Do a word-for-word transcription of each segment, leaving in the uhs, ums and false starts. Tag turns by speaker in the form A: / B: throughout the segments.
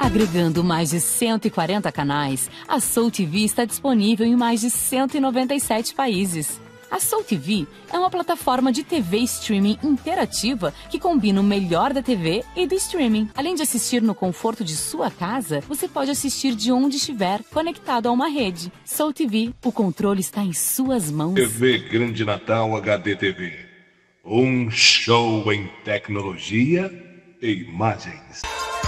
A: Agregando mais de cento e quarenta canais, a Soul T V está disponível em mais de cento e noventa e sete países. A Soul T V é uma plataforma de T V streaming interativa que combina o melhor da T V e do streaming. Além de assistir no conforto de sua casa, você pode assistir de onde estiver, conectado a uma rede. Soul T V, o controle está em suas mãos.
B: T V Grande Natal H D T V. Um show em tecnologia e imagens.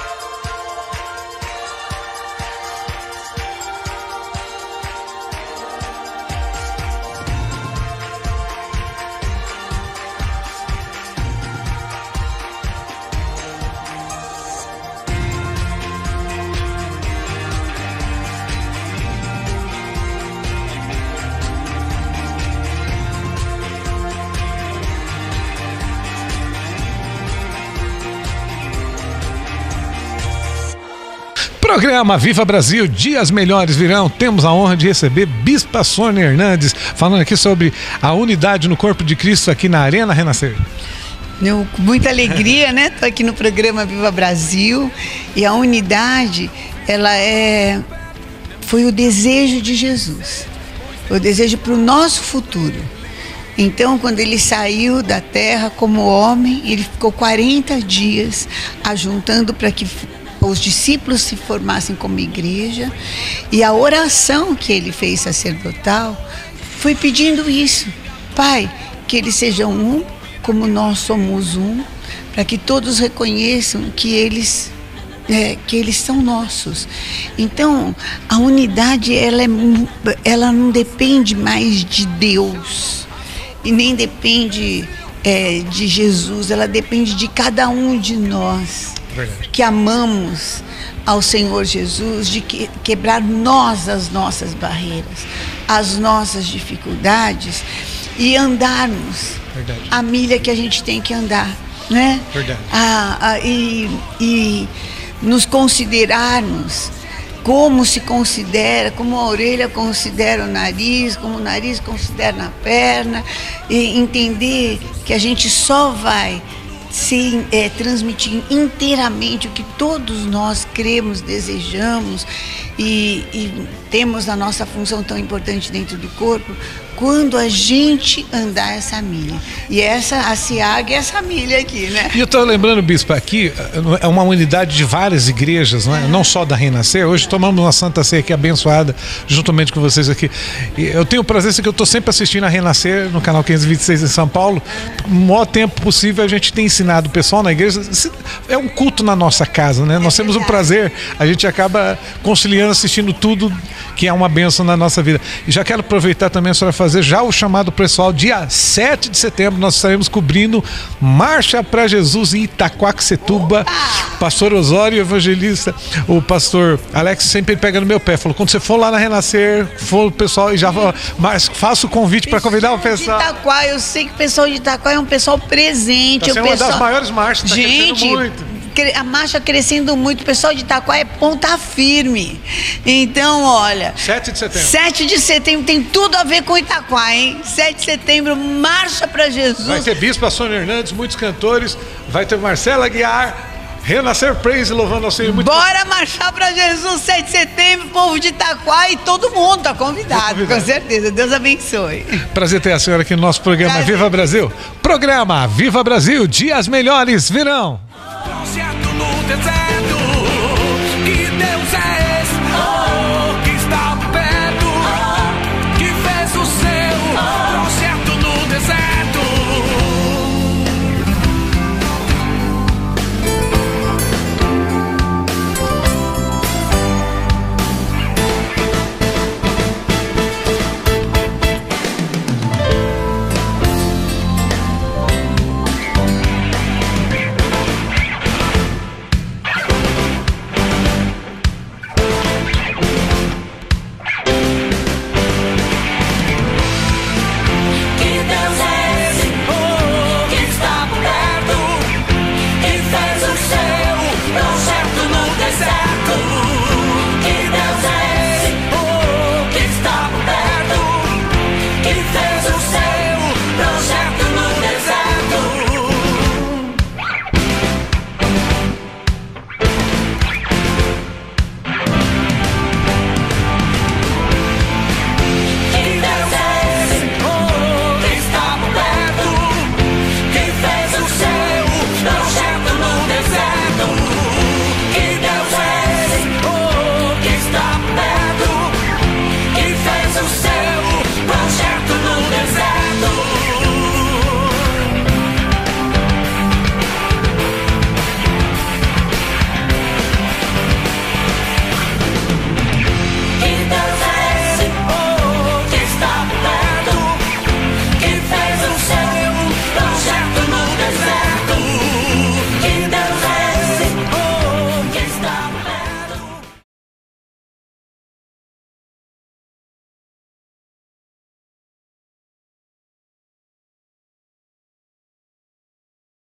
C: Programa Viva Brasil, dias melhores virão. Temos a honra de receber Bispa Sônia Hernandes, falando aqui sobre a unidade no corpo de Cristo aqui na Arena Renascer.
D: Eu, com muita alegria, né? Estou aqui no programa Viva Brasil, e a unidade, ela é, foi o desejo de Jesus, o desejo para o nosso futuro. Então, quando ele saiu da terra como homem, ele ficou quarenta dias ajuntando para que os discípulos se formassem como igreja, e a oração que ele fez sacerdotal foi pedindo isso: Pai, que eles sejam um, como nós somos um, para que todos reconheçam que eles, é, que eles são nossos. Então, a unidade, ela, é, ela não depende mais de Deus, e nem depende é, de Jesus, ela depende de cada um de nós. Verdade. Que amamos ao Senhor Jesus, de que, quebrar nós as nossas barreiras, as nossas dificuldades, e andarmos Verdade. A milha que a gente tem que andar, né? Verdade. Ah, ah, e, e nos considerarmos como se considera, como a orelha considera o nariz, como o nariz considera a perna, e entender que a gente só vai se é, transmitir inteiramente o que todos nós cremos, desejamos e, e temos a nossa função tão importante dentro do corpo, quando a gente andar essa milha. E essa, a SIAG é essa milha aqui, né? E
C: eu estou lembrando, Bispo, aqui é uma unidade de várias igrejas, não é? Não só da Renascer. Hoje tomamos uma Santa Ceia aqui abençoada, juntamente com vocês aqui. E eu tenho o prazer que eu estou sempre assistindo a Renascer no canal quinhentos e vinte e seis em São Paulo. No maior tempo possível a gente tem ensinado o pessoal na igreja. É um culto na nossa casa, né? Nós temos o prazer, a gente acaba conciliando, assistindo tudo que é uma bênção na nossa vida. E já quero aproveitar também a senhora fazer já o chamado pessoal. Dia sete de setembro nós estaremos cobrindo Marcha para Jesus em Itaquaquecetuba. Pastor Osório, evangelista, o pastor Alex sempre pega no meu pé, falou: quando você for lá na Renascer, for o pessoal, e já mas faça o convite para convidar o pessoal.
D: De Itaquá, eu sei que o pessoal de Itaquá é um pessoal presente.
C: Está sendo
D: é um pessoal...
C: uma das maiores marchas, está
D: crescendo muito. A marcha crescendo muito, o pessoal de Itaquá é ponta firme. Então, olha,
C: sete de setembro.
D: sete de setembro tem tudo a ver com Itaquá, hein? sete de setembro, Marcha para Jesus.
C: Vai ter Bispa Sônia Hernandes, muitos cantores, vai ter Marcela Aguiar, Renascer Praise, louvando ao Senhor. Muito
D: Bora marchar para Jesus, sete de setembro, povo de Itaquá, e todo mundo está convidado, convidado, com certeza. Deus abençoe.
C: Prazer ter a senhora aqui no nosso programa Prazer. Viva Brasil. Programa Viva Brasil, dias melhores virão.
E: Projeto no deserto.